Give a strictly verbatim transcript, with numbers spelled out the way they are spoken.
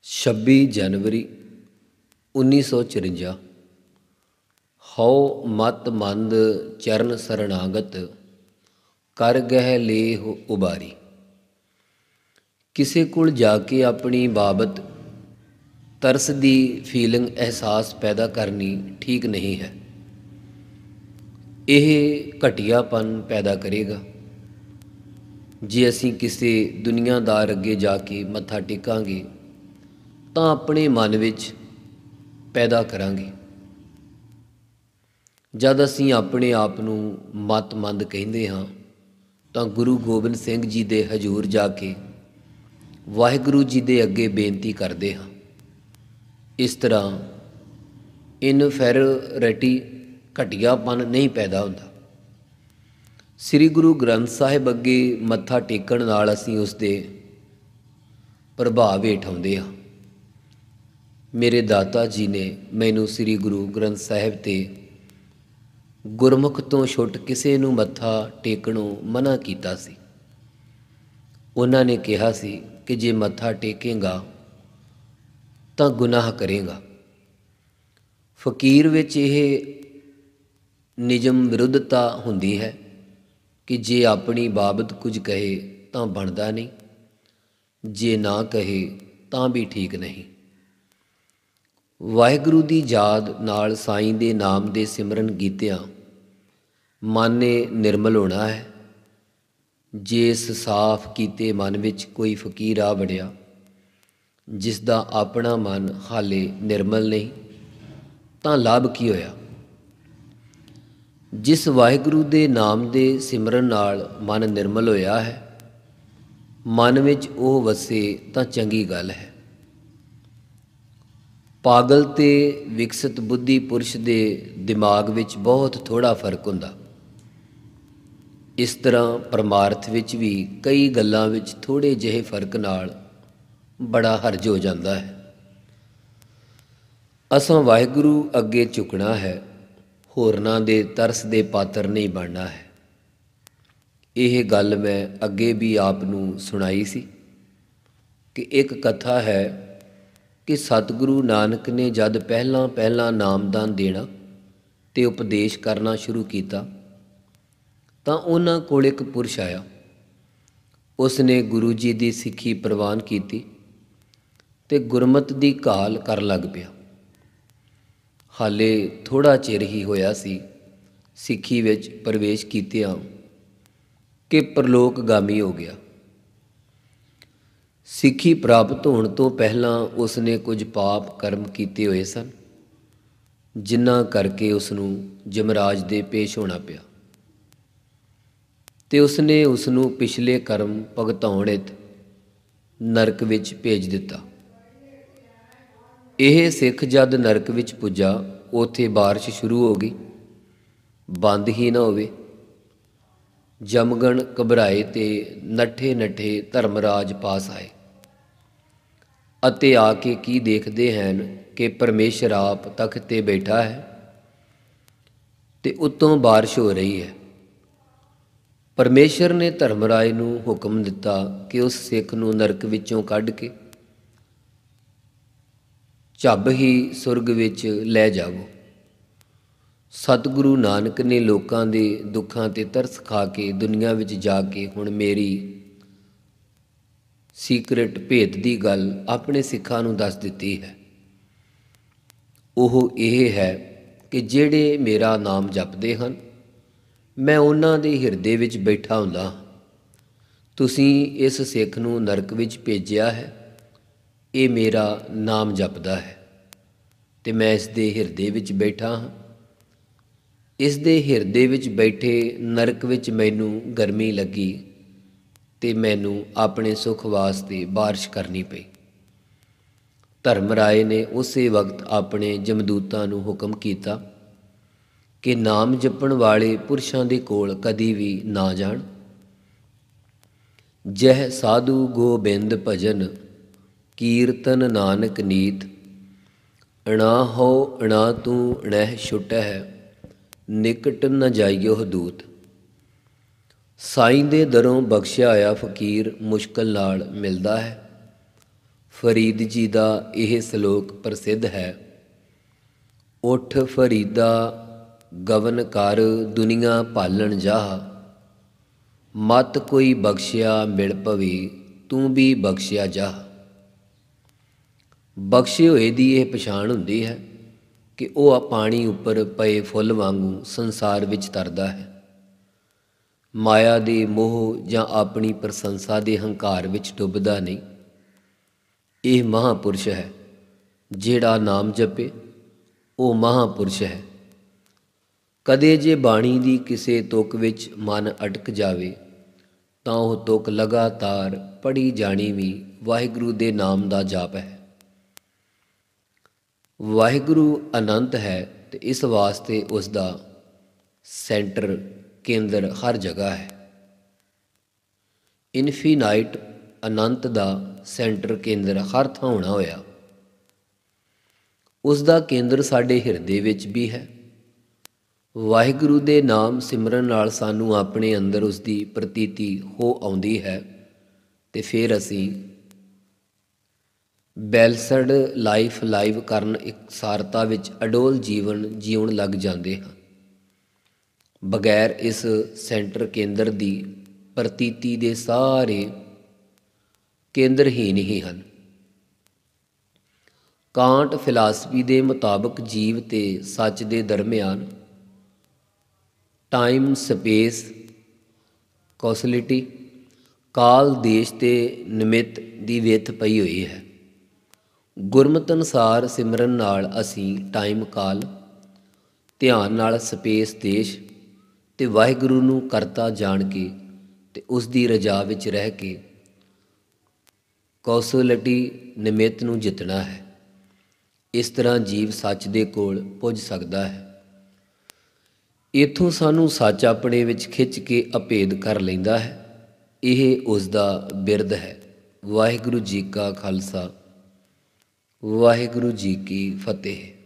ਛੱਬੀ ਜਨਵਰੀ ਉੱਨੀ ਸੌ ਚੁਰੰਜਾ। ਹਉ ਮਤ ਮੰਦ ਚਰਨ ਸਰਣਾਗਤ, ਕਰ ਗਹਿ ਲੇਹ ਉਬਾਰੀ। ਕਿਸੇ ਕੋਲ ਜਾ ਕੇ ਆਪਣੀ ਬਾਬਤ ਤਰਸ ਦੀ ਫੀਲਿੰਗ ਅਹਿਸਾਸ ਪੈਦਾ ਕਰਨੀ ਠੀਕ ਨਹੀਂ ਹੈ। ਇਹ ਘਟੀਆਪਨ ਪੈਦਾ ਕਰੇਗਾ। ਜੇ ਅਸੀਂ ਕਿਸੇ ਦੁਨੀਆਦਾਰ ਅੱਗੇ ਜਾ ਕੇ ਮੱਥਾ ਟੇਕਾਂਗੇ ਤਾਂ ਆਪਣੇ ਮਨ ਵਿੱਚ ਪੈਦਾ ਕਰਾਂਗੇ। ਜਦ ਅਸੀਂ ਆਪਣੇ ਆਪ ਨੂੰ ਮਤਮੰਦ ਕਹਿੰਦੇ ਹਾਂ ਤਾਂ ਗੁਰੂ ਗੋਬਿੰਦ ਸਿੰਘ ਜੀ ਦੇ ਹਜ਼ੂਰ ਜਾ ਕੇ ਵਾਹਿਗੁਰੂ ਜੀ ਦੇ ਅੱਗੇ ਬੇਨਤੀ ਕਰਦੇ ਹਾਂ। ਇਸ ਤਰ੍ਹਾਂ ਇਨਫੈਰੀਅਰਿਟੀ ਘਟੀਆਪਨ ਨਹੀਂ ਪੈਦਾ ਹੁੰਦਾ। ਸ੍ਰੀ ਗੁਰੂ ਗ੍ਰੰਥ ਸਾਹਿਬ ਅੱਗੇ ਮੱਥਾ ਟੇਕਣ ਨਾਲ ਅਸੀਂ ਉਸ ਦੇ ਪ੍ਰਭਾਵ ਹੇਠ ਆਉਂਦੇ ਹਾਂ। ਮੇਰੇ ਦਾਤਾ ਜੀ ਨੇ ਮੈਨੂੰ ਸ੍ਰੀ ਗੁਰੂ ਗ੍ਰੰਥ ਸਾਹਿਬ 'ਤੇ ਗੁਰਮੁਖ ਤੋਂ ਛੁੱਟ ਕਿਸੇ ਨੂੰ ਮੱਥਾ ਟੇਕਣੋਂ ਮਨ੍ਹਾ ਕੀਤਾ ਸੀ। ਉਹਨਾਂ ਨੇ ਕਿਹਾ ਸੀ ਕਿ ਜੇ ਮੱਥਾ ਟੇਕੇਗਾ ਤਾਂ ਗੁਨਾਹ ਕਰੇਗਾ। ਫਕੀਰ ਵਿੱਚ ਇਹ ਨਿਯਮ ਵਿਰੁੱਧਤਾ ਹੁੰਦੀ ਹੈ ਕਿ ਜੇ ਆਪਣੀ ਬਾਬਤ ਕੁਝ ਕਹੇ ਤਾਂ ਬਣਦਾ ਨਹੀਂ, ਜੇ ਨਾ ਕਹੇ ਤਾਂ ਵੀ ਠੀਕ ਨਹੀਂ। ਵਾਹਿਗੁਰੂ ਦੀ ਯਾਦ ਨਾਲ ਸਾਈਂ ਦੇ ਨਾਮ ਦੇ ਸਿਮਰਨ ਕੀਤਿਆਂ ਮਨ ਨੇ ਨਿਰਮਲ ਹੋਣਾ ਹੈ। ਜੇ ਇਸ ਸਾਫ਼ ਕੀਤੇ ਮਨ ਵਿੱਚ ਕੋਈ ਫਕੀਰ ਆ ਵੜਿਆ ਜਿਸ ਦਾ ਆਪਣਾ ਮਨ ਹਾਲੇ ਨਿਰਮਲ ਨਹੀਂ, ਤਾਂ ਲਾਭ ਕੀ ਹੋਇਆ? ਜਿਸ ਵਾਹਿਗੁਰੂ ਦੇ ਨਾਮ ਦੇ ਸਿਮਰਨ ਨਾਲ ਮਨ ਨਿਰਮਲ ਹੋਇਆ ਹੈ, ਮਨ ਵਿੱਚ ਉਹ ਵਸੇ ਤਾਂ ਚੰਗੀ ਗੱਲ ਹੈ। ਪਾਗਲ ਤੇ ਵਿਕਸਿਤ ਬੁੱਧੀ ਪੁਰਸ਼ ਦੇ ਦਿਮਾਗ ਵਿੱਚ ਬਹੁਤ ਥੋੜ੍ਹਾ ਫਰਕ ਹੁੰਦਾ। ਇਸ ਤਰ੍ਹਾਂ ਪਰਮਾਰਥ ਵਿੱਚ ਵੀ ਕਈ ਗੱਲਾਂ ਵਿੱਚ ਥੋੜ੍ਹੇ ਜਿਹੇ ਫਰਕ ਨਾਲ ਬੜਾ ਹਰਜ ਹੋ ਜਾਂਦਾ ਹੈ। ਅਸਾਂ ਵਾਹਿਗੁਰੂ ਅੱਗੇ ਝੁਕਣਾ ਹੈ, ਹੋਰਨਾਂ ਦੇ ਤਰਸ ਦੇ ਪਾਤਰ ਨਹੀਂ ਬਣਨਾ ਹੈ। ਇਹ ਗੱਲ ਮੈਂ ਅੱਗੇ ਵੀ ਆਪ ਨੂੰ ਸੁਣਾਈ ਸੀ ਕਿ ਇੱਕ ਕਥਾ ਹੈ ਕਿ ਸਤਿਗੁਰੂ ਨਾਨਕ ਨੇ ਜਦ ਪਹਿਲਾਂ ਪਹਿਲਾਂ ਨਾਮਦਾਨ ਦੇਣਾ ਅਤੇ ਉਪਦੇਸ਼ ਕਰਨਾ ਸ਼ੁਰੂ ਕੀਤਾ ਤਾਂ ਉਹਨਾਂ ਕੋਲ ਇੱਕ ਪੁਰਸ਼ ਆਇਆ। ਉਸ ਨੇ ਗੁਰੂ ਜੀ ਦੀ ਸਿੱਖੀ ਪ੍ਰਵਾਨ ਕੀਤੀ ਅਤੇ ਗੁਰਮਤਿ ਦੀ ਘਾਲ ਕਰਨ ਲੱਗ ਪਿਆ। ਹਾਲੇ ਥੋੜ੍ਹਾ ਚਿਰ ਹੀ ਹੋਇਆ ਸੀ ਸਿੱਖੀ ਵਿੱਚ ਪ੍ਰਵੇਸ਼ ਕੀਤਿਆਂ ਕਿ ਪਰਲੋਕਗਾਮੀ ਹੋ ਗਿਆ। ਸਿੱਖੀ ਪ੍ਰਾਪਤ ਹੋਣ ਤੋਂ ਪਹਿਲਾਂ ਉਸ ਨੇ ਕੁਝ ਪਾਪ ਕਰਮ ਕੀਤੇ ਹੋਏ ਸਨ, ਜਿਨ੍ਹਾਂ ਕਰਕੇ ਉਸ ਨੂੰ ਯਮਰਾਜ ਦੇ ਪੇਸ਼ ਹੋਣਾ ਪਿਆ ਅਤੇ ਉਸ ਨੇ ਉਸ ਨੂੰ ਪਿਛਲੇ ਕਰਮ ਭੁਗਤਾਉਣ ਹਿੱਤ ਨਰਕ ਵਿੱਚ ਭੇਜ ਦਿੱਤਾ। ਇਹ ਸਿੱਖ ਜਦ ਨਰਕ ਵਿੱਚ ਪੁੱਜਾ, ਉੱਥੇ ਬਾਰਿਸ਼ ਸ਼ੁਰੂ ਹੋ ਗਈ, ਬੰਦ ਹੀ ਨਾ ਹੋਵੇ। ਜਮਗਣ ਘਬਰਾਏ ਅਤੇ ਨੱਠੇ ਨੱਠੇ ਧਰਮਰਾਜ ਪਾਸ ਆਏ ਅਤੇ ਆ ਕੇ ਕੀ ਦੇਖਦੇ ਹਨ ਕਿ ਪਰਮੇਸ਼ਰ ਆਪ ਤਖ਼ਤ 'ਤੇ ਬੈਠਾ ਹੈ ਅਤੇ ਉੱਤੋਂ ਬਾਰਿਸ਼ ਹੋ ਰਹੀ ਹੈ। ਪਰਮੇਸ਼ਰ ਨੇ ਧਰਮਰਾਜ ਨੂੰ ਹੁਕਮ ਦਿੱਤਾ ਕਿ ਉਸ ਸਿੱਖ ਨੂੰ ਨਰਕ ਵਿੱਚੋਂ ਕੱਢ ਕੇ ਝੱਬ ਹੀ ਸੁਰਗ ਵਿੱਚ ਲੈ ਜਾਵੋ। ਸਤਿਗੁਰੂ ਨਾਨਕ ਨੇ ਲੋਕਾਂ ਦੇ ਦੁੱਖਾਂ 'ਤੇ ਤਰਸ ਖਾ ਕੇ ਦੁਨੀਆ ਵਿੱਚ ਜਾ ਕੇ ਹੁਣ ਮੇਰੀ ਸੀਕਰੇਟ ਭੇਤ ਦੀ ਗੱਲ ਆਪਣੇ ਸਿੱਖਾਂ ਨੂੰ ਦੱਸ ਦਿੱਤੀ ਹੈ। ਉਹ ਇਹ ਹੈ ਕਿ ਜਿਹੜੇ ਮੇਰਾ ਨਾਮ ਜਪਦੇ ਹਨ, ਮੈਂ ਉਹਨਾਂ ਦੇ ਹਿਰਦੇ ਵਿੱਚ ਬੈਠਾ ਹੁੰਦਾ ਹਾਂ। ਤੁਸੀਂ ਇਸ ਸਿੱਖ ਨੂੰ ਨਰਕ ਵਿੱਚ ਭੇਜਿਆ ਹੈ, ਇਹ ਮੇਰਾ ਨਾਮ ਜਪਦਾ ਹੈ ਅਤੇ ਮੈਂ ਇਸ ਦੇ ਹਿਰਦੇ ਵਿੱਚ ਬੈਠਾ ਹਾਂ। ਇਸ ਦੇ ਹਿਰਦੇ ਵਿੱਚ ਬੈਠੇ ਨਰਕ ਵਿੱਚ ਮੈਨੂੰ ਗਰਮੀ ਲੱਗੀ ਅਤੇ ਮੈਨੂੰ ਆਪਣੇ ਸੁੱਖ ਵਾਸਤੇ ਬਾਰਿਸ਼ ਕਰਨੀ ਪਈ। ਧਰਮਰਾਏ ਨੇ ਉਸੇ ਵਕਤ ਆਪਣੇ ਜਮਦੂਤਾਂ ਨੂੰ ਹੁਕਮ ਕੀਤਾ ਕਿ ਨਾਮ ਜਪਣ ਵਾਲੇ ਪੁਰਸ਼ਾਂ ਦੇ ਕੋਲ ਕਦੀ ਵੀ ਨਾ ਜਾਣ। ਜਹ ਸਾਧੂ ਗੋਬਿੰਦ ਭਜਨ, ਕੀਰਤਨ ਨਾਨਕ ਨੀਤ, ਅਣਾ ਹੋ ਅਣਾ ਤੂੰ ਅਣਹਿ ਛੁਟਹਿ, ਨਿਕਟ ਨ ਜਾਈਓ ਦੂਤ। ਸਾਈਂ ਦੇ ਦਰੋਂ ਬਖਸ਼ਿਆ ਹੋਇਆ ਫਕੀਰ ਮੁਸ਼ਕਲ ਨਾਲ ਮਿਲਦਾ ਹੈ। ਫਰੀਦ ਜੀ ਦਾ ਇਹ ਸ਼ਲੋਕ ਪ੍ਰਸਿੱਧ ਹੈ। ਉੱਠ ਫਰੀਦਾ ਗਵਨ ਕਰ ਦੁਨੀਆ ਭਾਲਣ ਜਾਹ, ਮਤ ਕੋਈ ਬਖਸ਼ਿਆ ਮਿਲ ਪਵੇ ਤੂੰ ਵੀ ਬਖਸ਼ਿਆ ਜਾਹ। ਬਖਸ਼ੇ ਹੋਏ ਦੀ ਇਹ ਪਛਾਣ ਹੁੰਦੀ ਹੈ ਕਿ ਉਹ ਪਾਣੀ ਉੱਪਰ ਪਏ ਫੁੱਲ ਵਾਂਗੂ ਸੰਸਾਰ ਵਿੱਚ ਤਰਦਾ ਹੈ। ਮਾਇਆ ਦੇ ਮੋਹ ਜਾਂ ਆਪਣੀ ਪ੍ਰਸ਼ੰਸਾ ਦੇ ਹੰਕਾਰ ਵਿੱਚ ਡੁੱਬਦਾ ਨਹੀਂ। ਇਹ ਮਹਾਂਪੁਰਸ਼ ਹੈ। ਜਿਹੜਾ ਨਾਮ ਜਪੇ ਉਹ ਮਹਾਂਪੁਰਸ਼ ਹੈ। ਕਦੇ ਜੇ ਬਾਣੀ ਦੀ ਕਿਸੇ ਤੁਕ ਵਿੱਚ ਮਨ ਅਟਕ ਜਾਵੇ ਤਾਂ ਉਹ ਤੁਕ ਲਗਾਤਾਰ ਪੜ੍ਹੀ ਜਾਣੀ ਵੀ ਵਾਹਿਗੁਰੂ ਦੇ ਨਾਮ ਦਾ ਜਾਪ ਹੈ। ਵਾਹਿਗੁਰੂ ਅਨੰਤ ਹੈ ਤੇ ਇਸ ਵਾਸਤੇ ਉਸ ਦਾ ਸੈਂਟਰ ਕੇਂਦਰ ਹਰ ਜਗ੍ਹਾ ਹੈ। ਇਨਫੀਨਾਈਟ ਅਨੰਤ ਦਾ ਸੈਂਟਰ ਕੇਂਦਰ ਹਰ ਥਾਂ ਹੋਣਾ ਹੋਇਆ। ਉਸ ਦਾ ਕੇਂਦਰ ਸਾਡੇ ਹਿਰਦੇ ਵਿੱਚ ਵੀ ਹੈ। ਵਾਹਿਗੁਰੂ ਦੇ ਨਾਮ ਸਿਮਰਨ ਨਾਲ ਸਾਨੂੰ ਆਪਣੇ ਅੰਦਰ ਉਸ ਦੀ ਪ੍ਰਤੀਤੀ ਹੋ ਆਉਂਦੀ ਹੈ ਤੇ ਫਿਰ ਅਸੀਂ ਬੈਲਸਡ ਲਾਈਫ ਲਾਈਵ ਕਰਨ ਇਕਸਾਰਤਾ ਵਿੱਚ ਅਡੋਲ ਜੀਵਨ ਜਿਉਣ ਲੱਗ ਜਾਂਦੇ ਹਾਂ। ਬਗੈਰ ਇਸ ਸੈਂਟਰ ਕੇਂਦਰ ਦੀ ਪ੍ਰਤੀਤੀ ਦੇ ਸਾਰੇ ਕੇਂਦਰਹੀਨ ਹੀ ਹਨ। ਕਾਂਟ ਫਿਲਾਸਫੀ ਦੇ ਮੁਤਾਬਕ ਜੀਵ ਤੇ ਸੱਚ ਦੇ ਦਰਮਿਆਨ ਟਾਈਮ ਸਪੇਸ ਕੌਸਲਿਟੀ ਕਾਲ ਦੇਸ਼ ਤੇ ਨਿਮਿਤ ਦੀ ਵਿੱਥ ਪਈ ਹੋਈ ਹੈ। ਗੁਰਮਤਿ ਅਨੁਸਾਰ ਸਿਮਰਨ ਨਾਲ ਅਸੀਂ ਟਾਈਮ ਕਾਲ, ਧਿਆਨ ਨਾਲ ਸਪੇਸ ਦੇਸ਼ ਤੇ ਵਾਹਿਗੁਰੂ ਨੂੰ ਕਰਤਾ ਜਾਣ ਕੇ ਤੇ ਉਸ ਦੀ ਰਜਾ ਵਿੱਚ ਰਹਿ ਕੇ ਕੌਸਲਿਟੀ ਨਿਮਿਤ ਨੂੰ ਜਿੱਤਣਾ ਹੈ। ਇਸ ਤਰ੍ਹਾਂ ਜੀਵ ਸੱਚ ਦੇ ਕੋਲ ਪੁੱਜ ਸਕਦਾ ਹੈ। ਇੱਥੋਂ ਸਾਨੂੰ ਸੱਚ ਆਪਣੇ ਵਿੱਚ ਖਿੱਚ ਕੇ ਅਭੇਦ ਕਰ ਲੈਂਦਾ ਹੈ। ਇਹ ਉਸ ਦਾ ਬਿਰਦ ਹੈ। ਵਾਹਿਗੁਰੂ ਜੀ ਕਾ ਖਾਲਸਾ, ਵਾਹਿਗੁਰੂ ਜੀ ਕੀ ਫਤਿਹ।